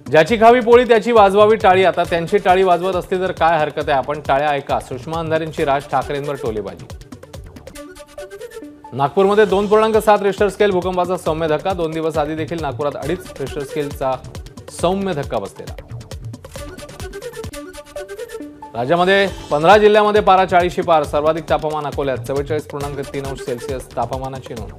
ज्याची खावी पोळी त्याची वाजवावी टाळी। आता त्यांची टाळी वाजवत असते तर काय हरकत आहे, आपण टाळ्या ऐका। सुषमा अंधारेंची राज ठाकरेंवर टोलेबाजी। नागपूरमध्ये 2.7 रिश्टर स्केल भूकंपाचा सौम्य धक्का। 2 दिवस आधी देखील नागपुरात 2.5 रिश्टर स्केलचा सौम्य धक्का बसलेला। राज्यामध्ये 15 जिल्ह्यामध्ये पारा 40शी पार। सर्वाधिक तापमान अकोल्यात 44.3 अंश सेल्सिअस तापमानाची नोंद।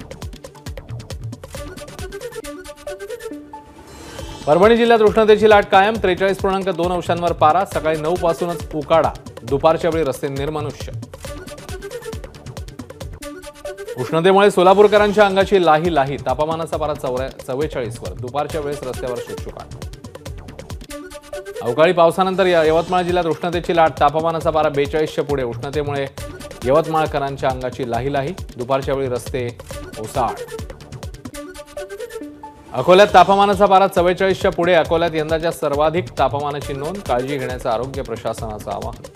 परभणी जिल्ह्यात उष्णतेची लाट कायम। 43.2 अंशांवर पारा। सकाळी 9 पासूनच उकाडा। दुपारच्या वेळी रस्ते निर्मनुष्य। उष्णतेमुळे सोलापूरकरांच्या अंगाची लाही लाही। तापमानाचा पारा 44 वर। दुपारच्या वेळेस रस्त्यावर शुकशुकाट। अवकाळी पावसानंतर यवतमाळ जिल्ह्यात उष्णतेची लाट। तापमानाचा पारा 42च्या पुढे। उष्णतेमुळे यवतमाळकरांच्या अंगाची लाही लाही। दुपारच्या वेळी रस्ते ओसाड। अकोल्यात तापमानाचा पारा 44च्या पुढे। अकोल्यात यंदाच्या सर्वाधिक तापमानाची नोंद। काळजी घेण्याचं आरोग्य प्रशासनाचं आवाहन।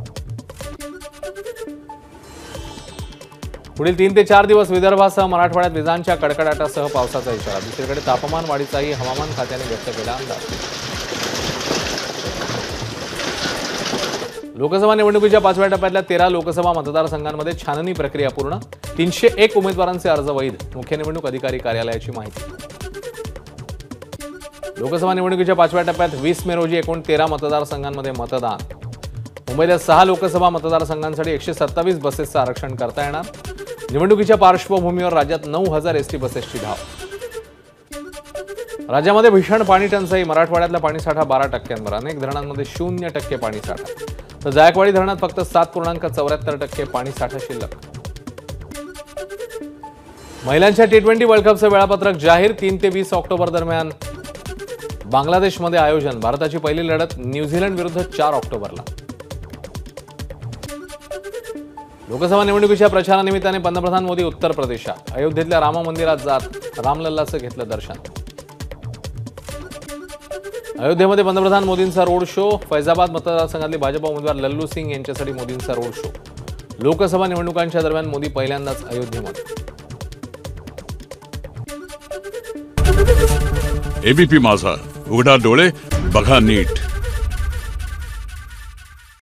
पुढील 3 ते 4 दिवस विदर्भासह मराठवाड्यात विजांच्या कडकडाटासह पावसाचा इशारा। दुसरीकडे तापमान वाढीचाही हवामान खात्याने व्यक्त केला अंदाज। लोकसभा निवडणुकीच्या 5व्या टप्प्यातल्या 13 लोकसभा मतदारसंघांमध्ये छाननी प्रक्रिया पूर्ण। 301 उमेदवारांचे अर्ज वैध। मुख्य निवडणूक अधिकारी कार्यालयाची माहिती। लोकसभा निवडणुकीच्या 5व्या टप्प्यात 20 मे रोजी एकूण 13 मतदारसंघांमध्ये मतदान। मुंबईला 6 लोकसभा मतदारसंघांसाठी 127 बसेसचं आरक्षण करता येणार। निवडणुकीच्या पार्श्वभूमीवर राज्यात 9000 एसटी बसेसची धाव। राज्यामध्ये भीषण पाणी टंचाई। मराठवाड्यातला पाणीसाठा 12%वर। अनेक धरणांमध्ये 0% पाणीसाठा। तर जायकवाडी धरणात फक्त 7.74% पाणीसाठा शिल्लक। महिलांच्या T20 वर्ल्ड कपचं वेळापत्रक जाहीर। 3 ते 20 ऑक्टोबर दरम्यान बांगलादेशमध्ये आयोजन। भारताची पहिली लढत न्यूझीलंड विरुद्ध 4 ऑक्टोबरला। लोकसभा निवडणुकीच्या प्रचारानिमित्ताने पंतप्रधान मोदी उत्तर प्रदेशात। अयोध्येतल्या राम मंदिरात जात रामलल्लाचं घेतलं दर्शन। अयोध्येमध्ये पंतप्रधान मोदींचा रोड शो। फैजाबाद मतदारसंघातले भाजप उमेदवार लल्लू सिंग यांच्यासाठी मोदींचा रोड शो। लोकसभा निवडणुकांच्या दरम्यान मोदी पहिल्यांदाच अयोध्येमध्ये। एबीपी माझा, उघडा डोळे बघा नीट।